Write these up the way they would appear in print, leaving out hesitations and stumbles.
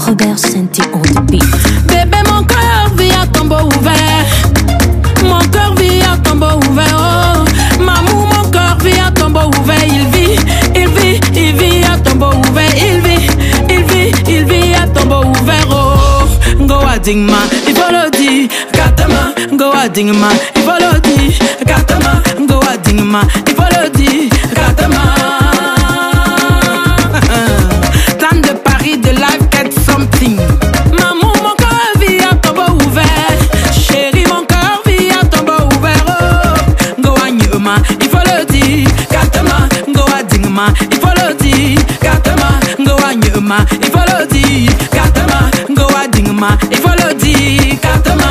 Robert Senti on the beat. Bébé, mon cœur vit à tombeau ouvert. Mon cœur vit à tombeau ouvert. Oh, maman, mon cœur vit à tombeau ouvert. Il vit à tombeau ouvert. Il vit à tombeau ouvert. Oh, go a dingma, il faut le dire. Katama, go a dingma, il faut le dire. Katama, go a dingma, il faut le dire. Katama. Tant de Paris, de live, get something. Maman, mon cœur vit à tombeau ouvert. Chérie, mon cœur vit à tombeau ouvert. Oh, go a nyuma, il faut le dire. Katama, go a dingma, il faut le dire. Katama, go a nyuma, il faut le dire. Katama, go a dingma, il faut le dire. Katama.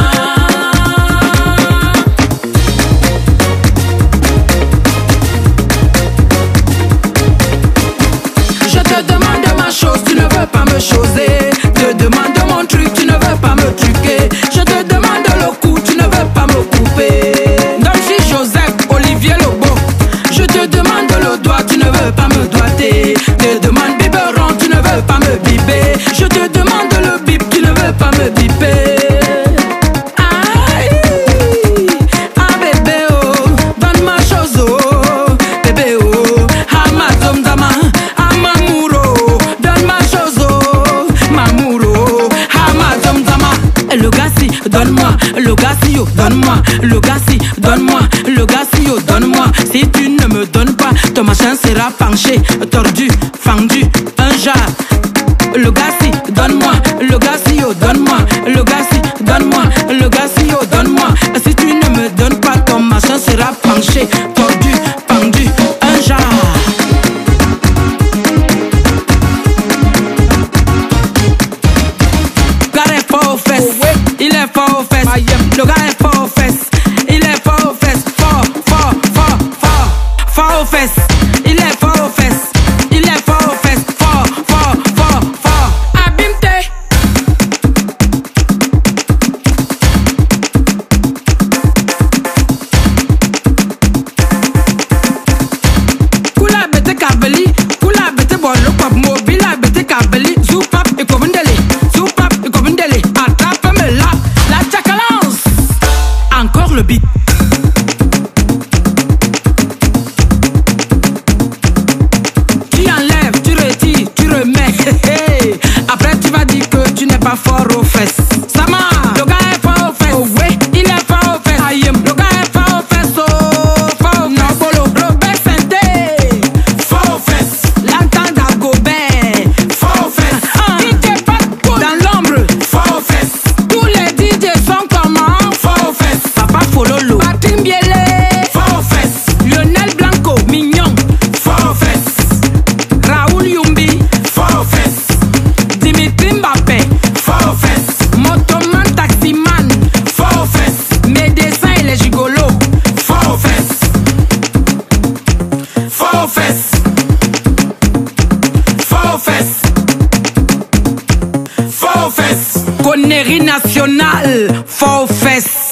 Je te demande ma chose, tu ne veux pas me choser. Te demande mon truc, tu ne veux pas me truquer. Je te demande le coup, tu ne veux pas me couper. Dolce Joseph, Olivier Lobo. Je te demande le doigt, tu ne veux pas me doigter. Te demande biberon, tu ne veux pas me biber. Je te demande le bip, tu ne veux pas me biper. Aïe, ah bébé oh, donne ma chose oh, bébé oh, ah ma zomzama, ah mamouro, donne ma chose oh, mamouro, ah ma zomzama. Le gassi, donne-moi, le gassi oh, donne-moi, le gassi, donne-moi, le gassi oh, donne-moi. Si tu ne me donnes pas, ton machin sera penché, tordu, fendu, un jar. Le gassi, donne-moi, le gassi oh, donne-moi, le gassi, donne-moi, le gassi oh, donne-moi. Si tu ne me donnes pas, ton machin sera penché, tordu, pendu, un jar. Le gars est fort aux fesses, il est fort aux fesses. Le gars est fort aux fesses, il est fort aux fesses, fort aux fesses. Il est fort aux fesses, il est fort aux fesses, fort. Abimte. Kula bete kabeli, kula bete bolo pop mobile bete kabeli, zoupap et kobundele, zoupap et kobundele. Attrape-me là, la tchakalance. Encore le beat. Tu enlèves, tu retires, tu remets. Après tu vas dire que tu n'es pas fort aux fesses. Sama, le gars est fort aux fesses. Oh ouais, il est fort aux fesses. Ayem, le gars est fort aux fesses. Oh, fort aux fesses. Nobolo, Robert Senti, fort aux fesses. L'entend d'Agobert, fort aux fesses. DJ Patco dans l'ombre, fort aux fesses. Tous les DJ sont comment? Fort aux fesses. Papa Fololo, Patim Biele, fort aux fesses. Lionel Blanco, mignon, fort aux fesses. Raoul Yumbi, fort aux fesses. Dimitri Mbappé, fort aux fesses. Motoman Taximan, fort aux fesses. Médecin et les gigolos, fort aux fesses. Fort aux fesses. Fort aux fesses. Fort aux fesses. Connerie nationale, fort aux fesses.